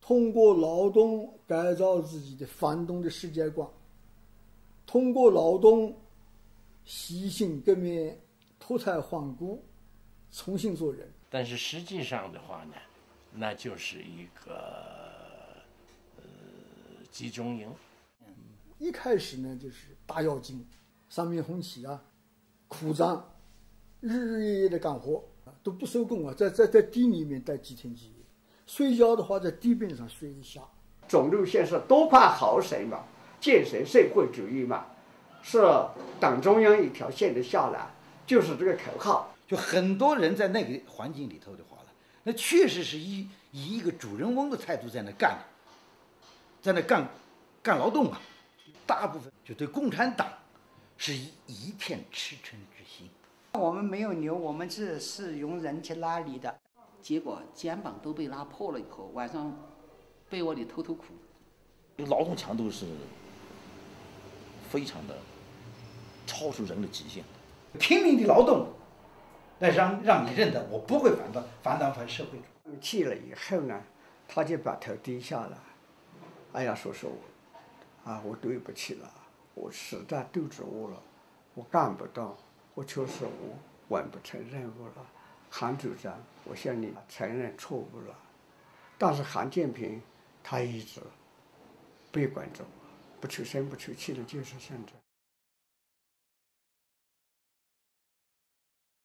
通过劳动改造自己的反动的世界观，通过劳动洗心革面、脱胎换骨，重新做人。 但是实际上的话呢，那就是一个集中营。 一开始呢，就是大跃进，三面红旗啊，苦战，日日夜夜的干活啊，都不收工啊，在地里面待几天几夜，睡觉的话在地面上睡一下。 总路线是多怕好谁嘛，建设社会主义嘛，是党中央一条线的下来，就是这个口号。 就很多人在那个环境里头的话了，那确实是以一个主人翁的态度在那干，在那干劳动嘛。大部分就对共产党是一片赤诚之心。 我们没有牛，我们是用人去拉犁的， 结果肩膀都被拉破了以后，晚上被窝里偷哭。 劳动强度是非常的超出人的极限， 拼命的劳动，来让你认得我不会反党反社会主义。 气了以后呢，他就把头低下来，哎呀，说我对不起了，我实在肚子饿了，我干不到，我确实我完不成任务了。韩组长，我向你承认错误了。但是韩建平他一直悲观着，不出声不出气的，就是像这。